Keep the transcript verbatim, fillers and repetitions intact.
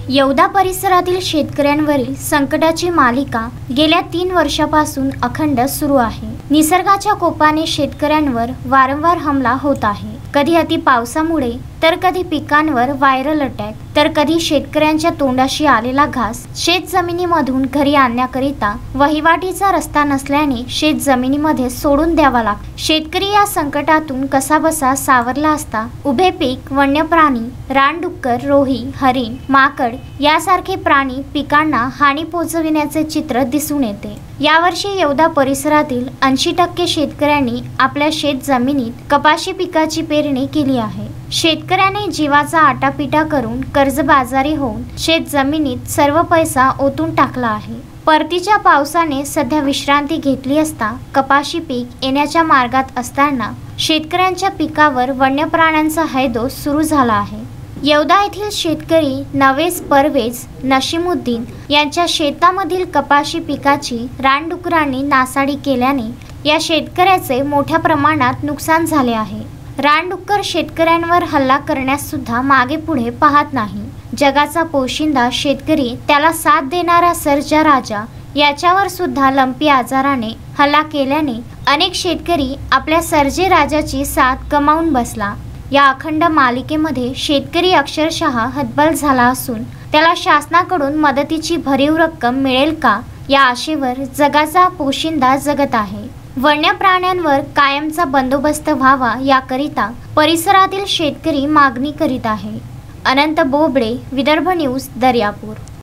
येवदा परिसरातील शेतकऱ्यांवरील संकटाची मालिका गेल्या तीन वर्षापासून अखंड सुरू आहे। निसर्गाच्या कोपाने शेतकऱ्यांवर वारंवार हमला होत आहे। कधी अति पावसामुळे तर कधी पिकांवर व्हायरल अटॅक तर कधी शेतकऱ्यांच्या तोंडाशी आलेला घास शेत जमिनीमधून घरी आणण्याकरिता वहिवाटीचा रस्ता नसल्याने शेत जमिनीमध्ये सोडून द्यावा लागतो। शेतकरी या संकटातून कसाबसा सावरला असता उभे पीक, वन्य प्राणी, रानडुक्कर, रोही, हरिण, माकड यासारखे प्राणी पिकांना हानी पोहोचविण्याचे चित्र दिसून येते। यावर्षी येवदा परिसरातील ऐंशी टक्के शेतकऱ्यांनी आपल्या शेत जमिनीत कपाशी पिकाची पेरणी केली आहे। शेतकऱ्याने जीवाचा आटापिटा करून कर्जबाजारी होऊन शेत जमिनीत सर्व पैसा ओतून टाकला आहे। परतीच्या पावसाने सध्या विश्रांती घेतली असता कपाशी पीक येण्याच्या मार्गात असताना शेतकऱ्यांच्या पिकावर वन्य प्राण्यांचा हैदोस सुरू झाला आहे। येवदा येथील शेतकरी नवेज परवेज नशीमुद्दीन यांच्या शेतामधील कपाशी पिकाची रानडुकरांनी नासाडी केल्याने या शेतकऱ्याचे मोठ्या प्रमाणात नुकसान झाले आहे। रानडुक्कर शेतकऱ्यांवर हल्ला करण्यास सुद्धा मागे पुढे पाहत नाही। जगाचा पोशिंदा शेतकरी त्याला साथ देणारा सर्जा राजा याच्यावर सुद्धा लंपी आजाराने हल्ला केल्याने अनेक शेतकरी आपल्या सर्जे राजाची साथ गमावून बसला। या अखंड मालिकेमध्ये शेतकरी अक्षरशः हतबल झाला असून त्याला शासनाकडून मदतीची भरीव रक्कम मिळेल का या आशेवर जगाचा पोशिंदा जगत आहे। वन्य प्राण्यांवर कायमचा बंदोबस्त व्हावा याकरिता परिसरातील शेतकरी मागणी करीत आहे। अनंत बोबडे, विदर्भ न्यूज, दर्यापूर।